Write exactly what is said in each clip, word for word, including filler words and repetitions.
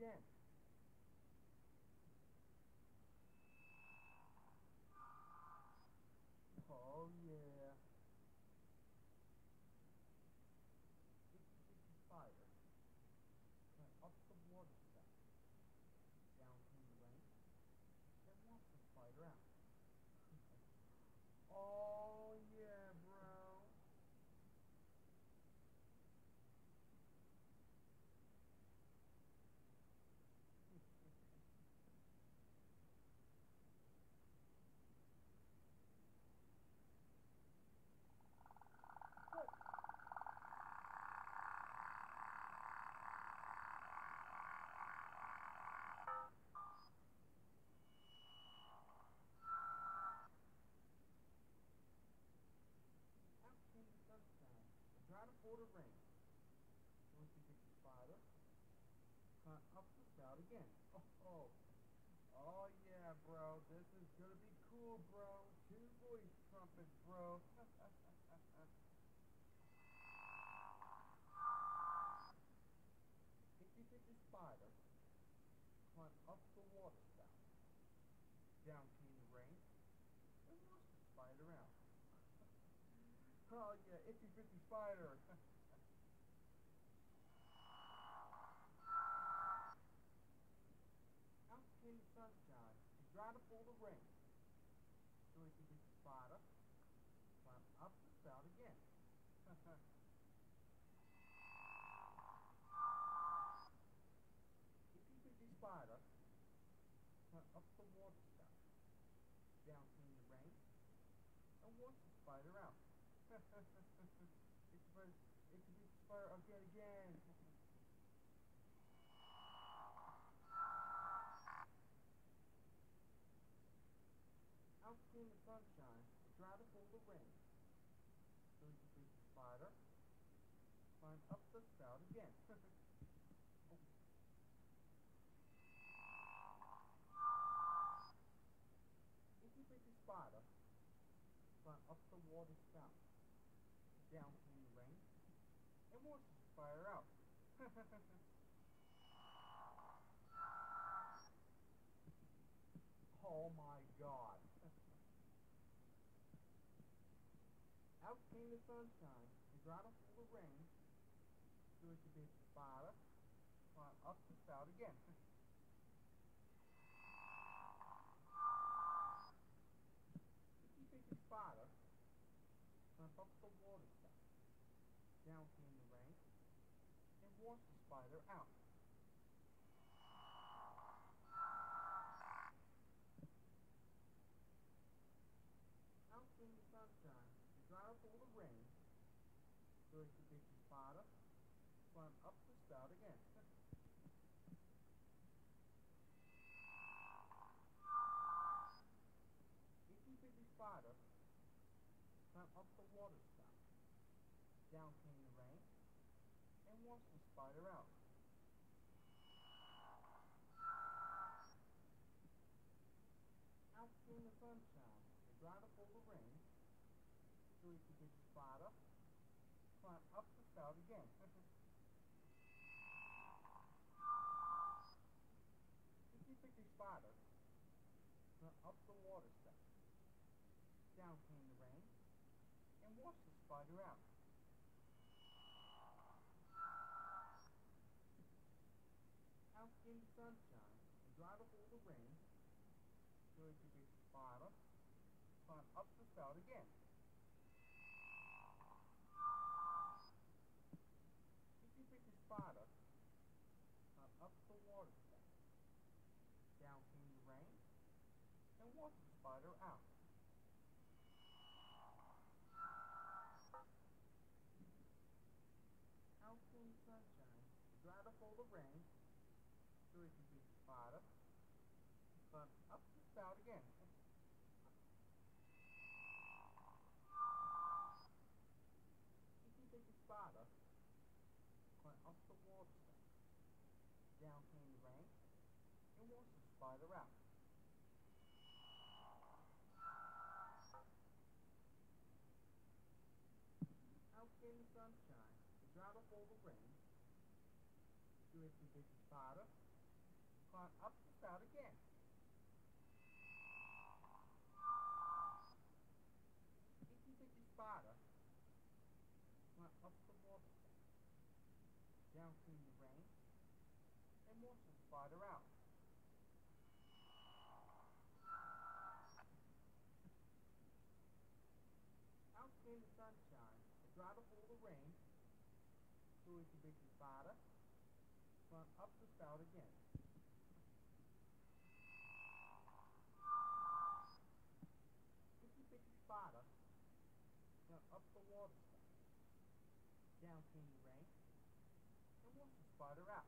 again. Oh yeah. Itsy bitsy spider went up the water spout, down came the rain, then washed the spider out. Oh yeah, bro. What? Out came the sunshine, and dried up all the rain. So itsy bitsy spider climbed up the spout again. Oh, oh. Oh yeah, bro. This is gonna be cool, bro. Two voice trumpets, bro. Itsy bitsy spider climbed up the water spout. Down came the rain and washed the spider out. Oh yeah, itsy bitsy spider. Out came the sunshine and dried up all the rain. So itsy bitsy spider climbed up the spout again. Itsy bitsy spider climbed up the water spout. Down came the rain and washed the spider out. It's a it's a big spider again again. Out came the sunshine and dried up all the rain. So it's a big spider climbed up the spout again. Oh, itsy bitsy spider climbed up the water spout. Down came the rain and washed the spider out. Oh my god. Out came the sunshine and dried up all the rain. So it's a big spider climbed up the spout again. Itsy bitsy spider climbed up the water spout. Down came the rain and washed the spider out. Out came the sunshine and dried up all the rain. So it's a big spider climbed up the spout again. Itsy bitsy spider climbed up the water spout. Down came the rain and washed the spider out. Out came the sunshine and dried up all the rain. So itsy bitsy spider climbed up the spout again. Itsy bitsy spider climbed up the water spout. Down came the rain and washed the spider out. Out came the sunshine and dried up all the rain. So itsy bitsy spider climbed up the spout again. Itsy bitsy spider climbed up the water spout. Down came the rain and washed the spider out. Out came the sunshine and dried up all the rain. So itsy bitsy spider climbed up the spout again. Itsy bitsy spider climbed up the water spout. Down came the rain and washed the spider out. Out came the sunshine and dried up all the rain. So itsy bitsy spider Climb up the spout again. Itty bitty spider went up the water spout. Down came the rain and washed the spider out. Out came the sunshine and dried up all the rain. So itty bitty spider went up the spout again. Itty bitty spider went up the water spout. Down came the rain and washed the spider out.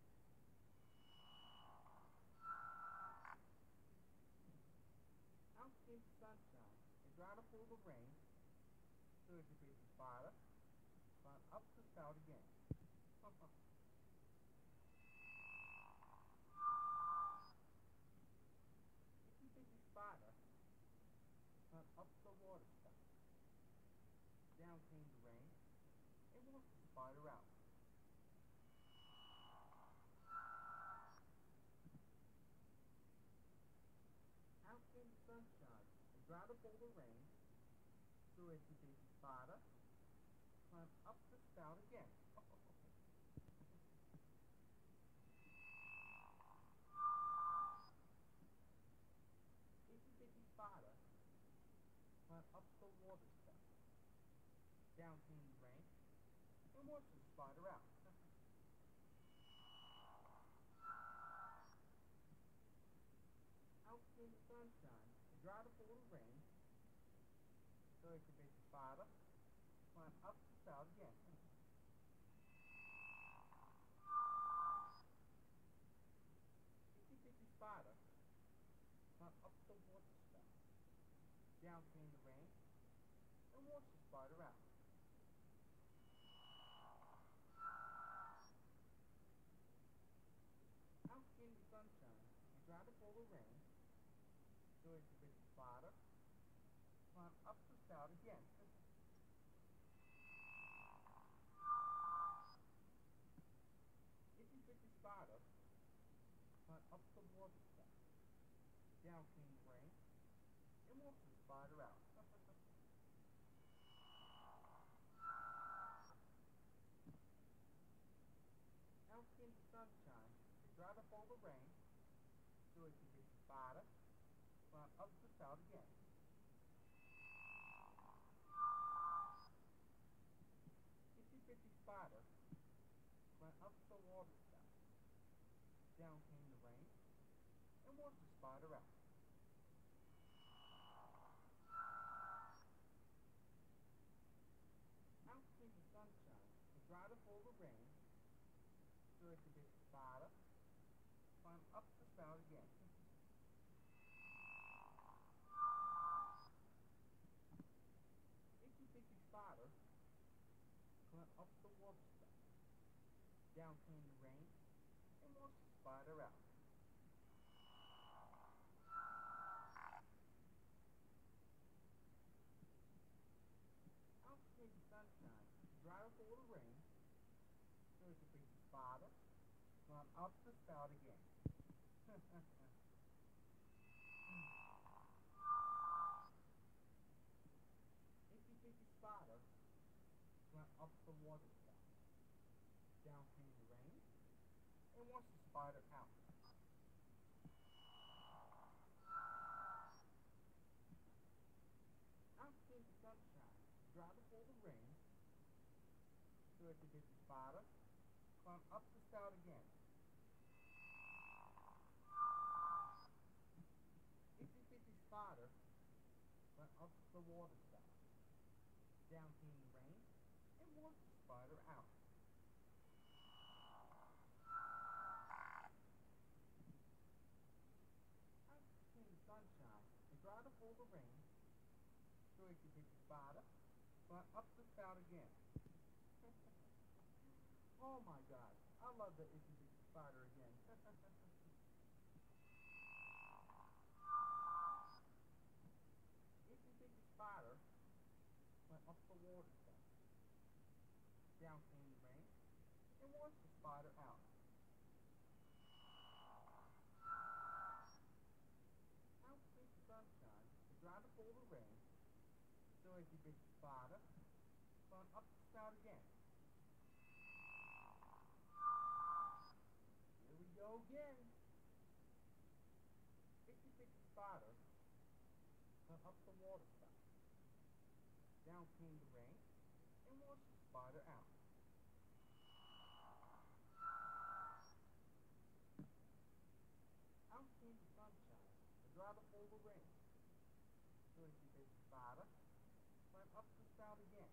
Out came the sunshine and dried up all the rain. So itty bitty spider went up the spout again. Itty bitty spider went up the water spout. Down came the rain and washed the spider out. Out came the sunshine and dried up all the rain. So itty bitty spider climbed up the spout again. Itty bitty spider climbed up the water spout. Down came the rain and washed the spider out. Out came the sunshine and dried up all the rain. So itty bitty spider climbed up the spout again. Itty bitty spider climbed up the water spout. Down came the rain and washed the spider out. Out came the sunshine and dried up all the rain. So itty bitty spider climbed up the spout again. Itty bitty spider climbed up the water spout. Down came the rain and washed the spider out. Out came the sunshine and dried up all the rain. So itty bitty spider climbed up the spout again. Itty bitty spider climbed up the water spout. Down came the rain and washed the spider out. Out came the sunshine and dried up all the rain. So itty bitty spider climbed up the spout again. Itty bitty spider climbed up the water spout. Down came the rain and washed the spider out. Out came the sunshine and dried up all the rain. So itty bitty spider climbed up the spout again. Itty bitty spider climbed up the water spout. Down came the rain and washed the spider out. Out came the sunshine and dried up all the rain. So itty bitty spider climbed up the spout again. Itty bitty spider went up the water spout. Down came the rain and washed the spider out. Out came the sunshine and dried up all the rain. So itty bitty spider went up the spout again. Oh my God, I love the itty bitty spider again. Itty bitty spider went up the water spout. Down came the rain and washed the spider out. to pull the ring. So itsy bitsy spider. Climb up the spout again. Here we go again. Itsy bitsy spider. Climb up the water spout. Down came the rain and washed the spider out. Out came the sunshine to dry the full of rain. So itsy bitsy spider. Climb up the spout again.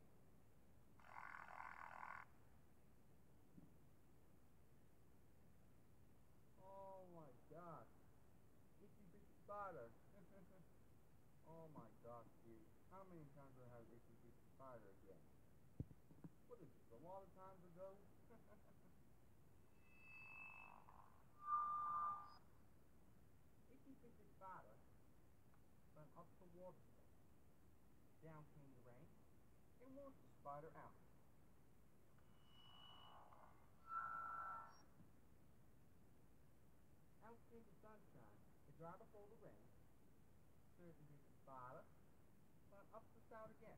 Oh my gosh. Itsy bitsy spider. Oh my gosh, dude. How many times do I have itsy bitsy spider again? What is this, a lot of times ago? Itsy bitsy spider went up the water spout. Down came the rain and washed the spider out. Out came the sunshine to dry the full of rain. So itsy bitsy spider went up the spout again.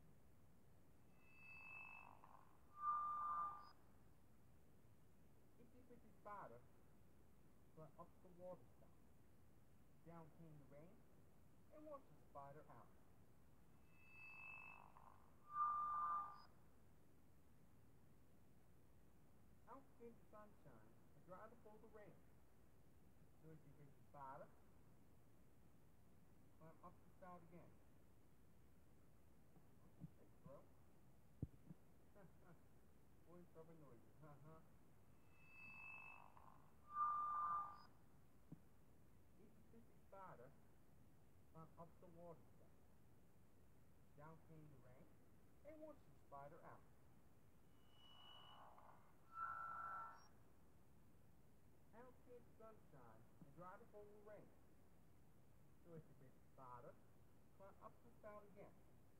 Itsy bitsy spider went up the water spout. Down came the rain and washed the spider out. Out came the sunshine to dry the full of rain. So itsy bitsy spider climb up the spout again. Hey, bro. Voice over noises, huh? Itsy bitsy spider climb up the water spout. Down came the rain and washed the spider out. Out came the sunshine and dried the full of rain. So itsy bitsy spider climb up the spout again.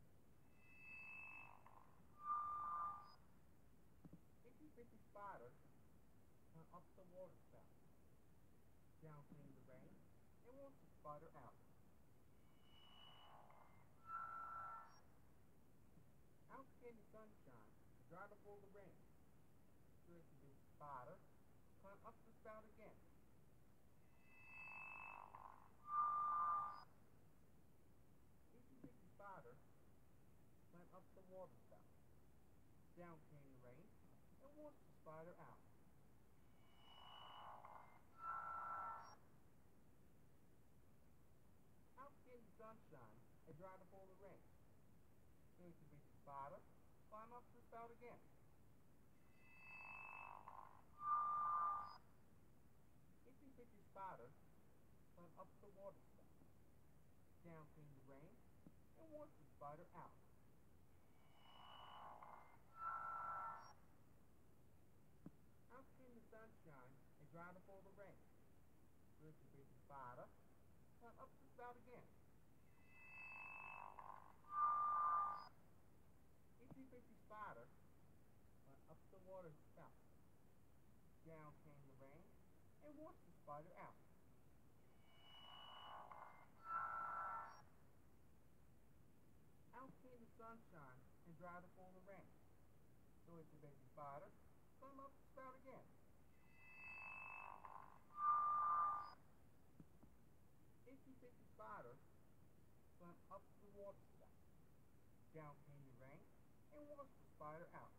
Itsy bitsy spider climb up the water spout. Down came the rain and washed the spider out. Out came the sunshine to dry the full of rain. So itsy bitsy spider climb up the spout again. Itsy bitsy spider climb up the water spout. Down came the rain and washed the spider out. Out came the sunshine and dried the full of rain. So itsy bitsy spider climb up the spout again. Itsy bitsy spider climb up the water spout. Down came the rain and washed the spider out. Out came the sunshine and dried the full of rain. So itsy bitsy spider climb up the spout again. Itsy bitsy spider climb up the water spout. Down came the rain and washed the spider out. Out came the sunshine and dried the full of rain. So itsy bitsy spider climb up the spout again. Itsy bitsy spider climb up the water spout. Down came the rain and washed the spider out.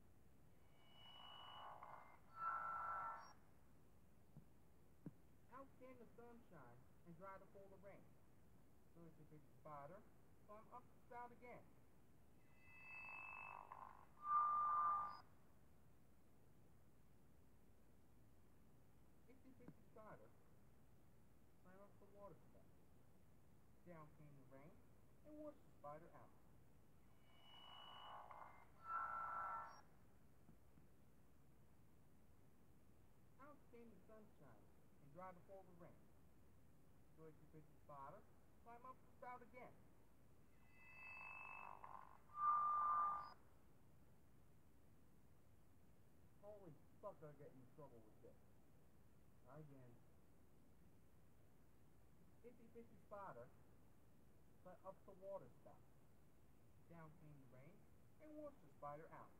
Out came the sunshine and dried the full of rain. So itsy bitsy spider climb up the spout again. Itsy bitsy spider climb up the water spout. Down came the rain and washed the spider out. Out came the sunshine and dried the full of rain. So itsy bitsy spider climb up the spout again. Holy fuck, I get in trouble with this. Again. Itsy bitsy spider but up the water spout. Down came the rain and washed the spider out.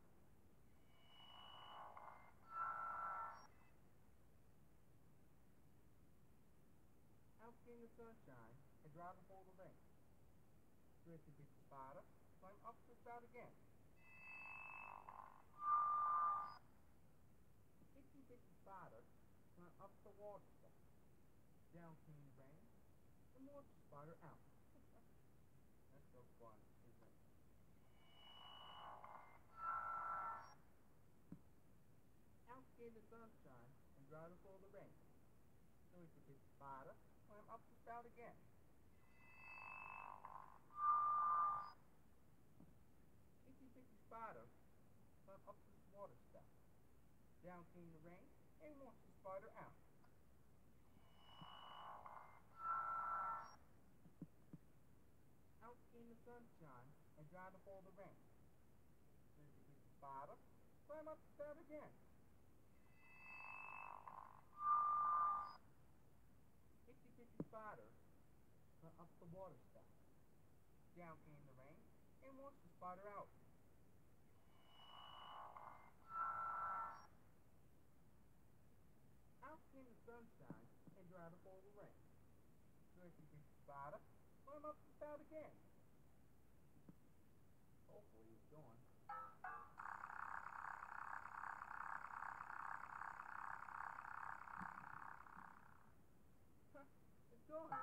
Out came the sunshine and dried up all the rain. Itsy bitsy spider climbed up the spout again. Itsy bitsy spider climbed up the water spout. Down came the rain and washed the spider out. That's so fun, isn't it? Out came the sunshine and dried up all the rain. So itsy bitsy spider climbed up the spout again. Itsy bitsy spider climbed up the water spout. Down came the rain and washed the spider out. Out came the sunshine and dried up all the rain. So itsy bitsy spider climbed up the spout again. Itsy bitsy spider climbed up the water spout. Down came the rain and washed the spider out. Out came the sunshine and dried up all the rain. So itsy bitsy spider climbed up the spout again. Hopefully it's gone. Huh, it's gone.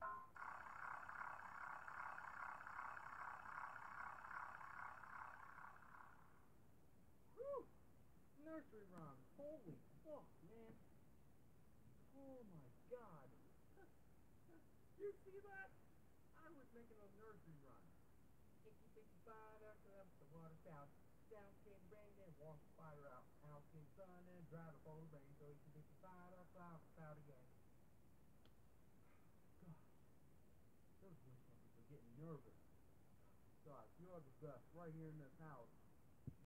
Whew! Nursery rhyme. Holy fuck, man. Oh my god. You see that? I was making a nursery rhyme. Itsy bitsy spider climbed up the water spout. Down came rain and washed the spider out. Out came sun and dried up all the rain. So itsy bitsy spider climbed up the spout again. God, those voice numbers are getting nervous. God, you're the best right here in this house.